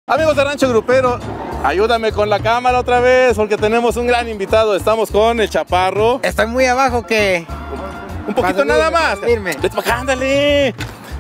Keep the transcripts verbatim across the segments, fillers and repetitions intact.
Amigos de Rancho Grupero, ayúdame con la cámara otra vez porque tenemos un gran invitado. Estamos con el Chaparro. Estoy muy abajo que... Un poquito nada más. Vete para acá, ándale.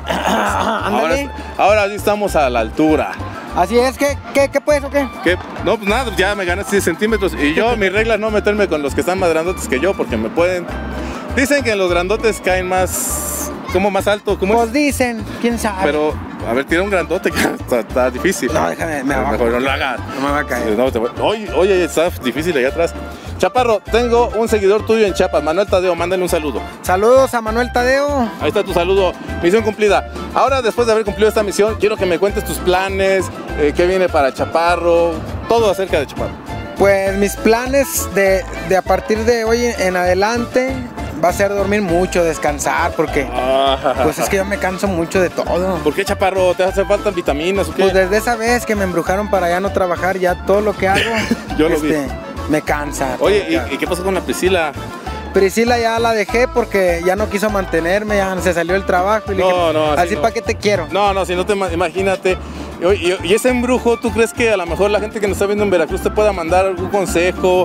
Ándale. Ahora, ahora sí estamos a la altura. Así es, ¿qué, qué, qué pues o qué? ¿Qué? No, pues nada, ya me gané seis centímetros. Y yo, mi regla es no meterme con los que están más grandotes que yo porque me pueden... Dicen que los grandotes caen más... ¿Cómo más alto? ¿Cómo Pues es? dicen, quién sabe. Pero, a ver, tira un grandote que está, está difícil. No, déjame, me abajo. Mejor no lo hagas. No me va a caer. No, te voy... Oye, oye, está difícil allá atrás. Chaparro, tengo un seguidor tuyo en Chiapas, Manuel Tadeo, mándale un saludo. Saludos a Manuel Tadeo. Ahí está tu saludo, misión cumplida. Ahora, después de haber cumplido esta misión, quiero que me cuentes tus planes, eh, qué viene para Chaparro, todo acerca de Chaparro. Pues mis planes de, de a partir de hoy en adelante va a ser dormir mucho, descansar, porque Ah. pues es que yo me canso mucho de todo. ¿Por qué, Chaparro? ¿Te hace falta vitaminas o qué? Pues desde esa vez que me embrujaron para ya no trabajar, ya todo lo que hago Yo lo vi. me cansa. Oye, ¿y, ¿y qué pasó con la Priscila? Priscila ya la dejé porque ya no quiso mantenerme, ya se salió el trabajo y le No, dije, no, así así no. para qué te quiero. No, no, si no te ima- imagínate. Y, y- y ese embrujo, ¿tú crees que a lo mejor la gente que nos está viendo en Veracruz te pueda mandar algún consejo,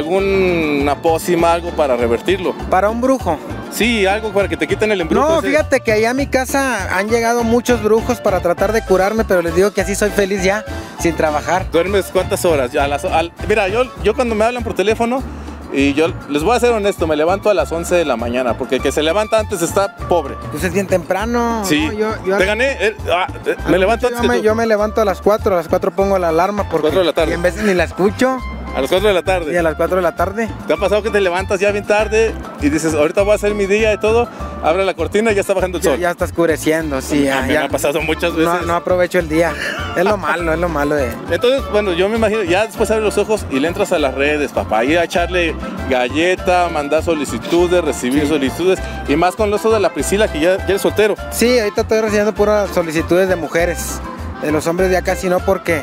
alguna pócima, algo para revertirlo? Para un brujo. Sí, algo para que te quiten el embrujo. No, ese. fíjate que allá a mi casa han llegado muchos brujos para tratar de curarme, pero les digo que así soy feliz ya, sin trabajar. ¿Duermes cuántas horas? Ya, a las, al- mira, yo, yo cuando me hablan por teléfono, y yo les voy a ser honesto, me levanto a las once de la mañana, porque el que se levanta antes está pobre. Pues es bien temprano. Sí, ¿no? Yo, yo- te gané, eh, ah, eh, me levanto yo antes que me, tú. yo me levanto a las cuatro, a las cuatro pongo la alarma porque Cuatro de la tarde. y en veces ni la escucho. A las cuatro de la Y tarde. a las cuatro de la tarde. ¿Te ha pasado que te levantas ya bien tarde y dices, ahorita voy a hacer mi día y todo? Abre la cortina y ya está bajando el Ya, sol. ya está oscureciendo, sí. A Ya, mí me ya. ha pasado muchas veces. No, no aprovecho el día. Es lo malo, es lo malo de... Entonces, bueno, yo me imagino, ya después abres los ojos y le entras a las redes, papá, y a echarle galleta, mandar solicitudes, recibir solicitudes, y más con eso de la Priscila, que ya, ya eres soltero. Sí, ahorita estoy recibiendo puras solicitudes de mujeres. De los hombres ya casi no porque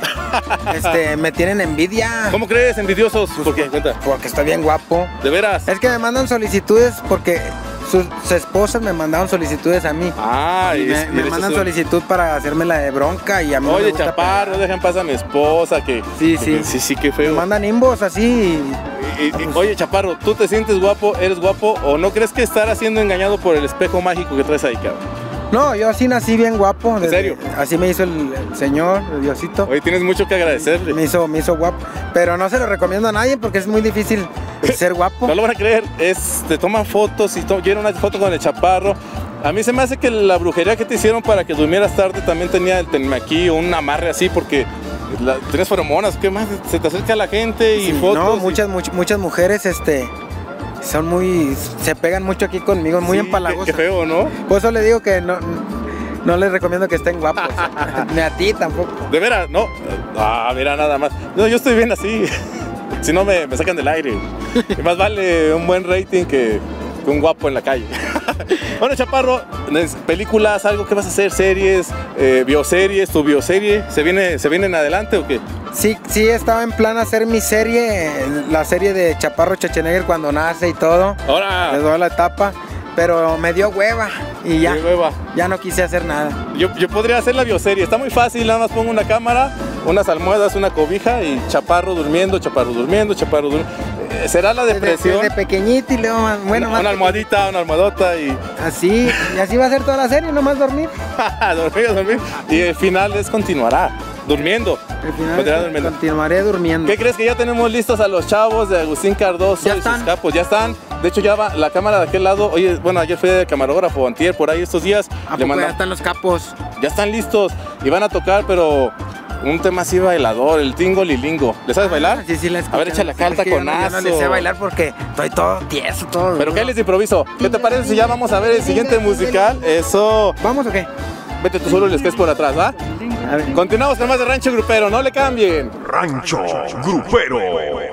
este, me tienen envidia. ¿Cómo crees, envidiosos? ¿Por qué? Cuenta. Porque estoy bien guapo. ¿De veras? Es que me mandan solicitudes porque sus, sus esposas me mandaron solicitudes a mí. Ah, Y y, me, y me eres mandan eso. solicitud para hacerme la de bronca y a mí no me Oye, gusta Chaparro, pegar. deja en paz a mi esposa, que... Sí, porque- sí. Sí, sí, qué Me feo. mandan inbox así. Y- y- y- oye, Chaparro, ¿tú te sientes guapo, eres guapo, o no crees que estarás siendo engañado por el espejo mágico que traes ahí, cabrón? No, yo así nací bien guapo. ¿En serio? Así me hizo el, el Señor, el Diosito. Oye, tienes mucho que agradecerle. Me hizo, me hizo guapo. Pero no se lo recomiendo a nadie porque es muy difícil ser guapo. No lo van a creer, es, te toman fotos y to quieren una foto con el Chaparro. A mí se me hace que la brujería que te hicieron para que durmieras tarde también tenía el tenme aquí o un amarre así porque la, tienes feromonas, ¿qué más? Se te acerca la gente y Sí, fotos. no, y- muchas, much- muchas mujeres este, son muy, se pegan mucho aquí conmigo, muy Sí, empalagosas. Qué, qué feo, ¿no? Por eso le digo que no, no les recomiendo que estén guapos, ni a ti tampoco. De veras, no. Ah, mira, nada más. No, yo estoy bien así. Si no, me, me sacan del aire. Y más vale un buen rating que, que un guapo en la calle. Bueno, Chaparro, películas, algo que vas a hacer, series, eh, bioseries, tu bioserie, ¿se viene, ¿se viene en adelante o qué? Sí, sí estaba en plan hacer mi serie, la serie de Chaparro Schwarzenegger cuando nace y todo, les Ahora, doy la etapa, pero me dio hueva y ya, qué hueva. ya no quise hacer nada. Yo, yo podría hacer la bioserie, está muy fácil, nada más pongo una cámara, unas almohadas, una cobija y Chaparro durmiendo, Chaparro durmiendo, Chaparro durmiendo. Eh, ¿Será la Desde, depresión? desde pequeñito y luego, más- bueno, una, más una almohadita, una almohadota y... así, y así va a ser toda la serie, nomás dormir. dormir, dormir. Y el final es continuará, durmiendo. Al final Continuará durmiendo. continuaré durmiendo. ¿Qué crees que ya tenemos listos a los chavos de Agustín Cardoso Ya y están. sus capos? Ya están. De hecho, ya va la cámara de aquel lado. Oye, bueno, ayer fui de camarógrafo, antier, por ahí estos días. ¿A Le poco manda- ya están los capos? Ya están listos y van a tocar, pero un tema así bailador, el tingo lilingo. ¿Le sabes bailar? Ah, Sí, sí, la A ver, échale acá el Es que yo no- taconazo. Yo no le sé bailar porque estoy todo tieso, todo. Pero ¿qué les improviso? ¿Qué te parece si ya vamos a ver el siguiente musical? Eso. ¿Vamos o qué? Vete tú solo y les caes por atrás, ¿va? A ver. Continuamos con más de Rancho Grupero, no le cambien. Rancho Grupero.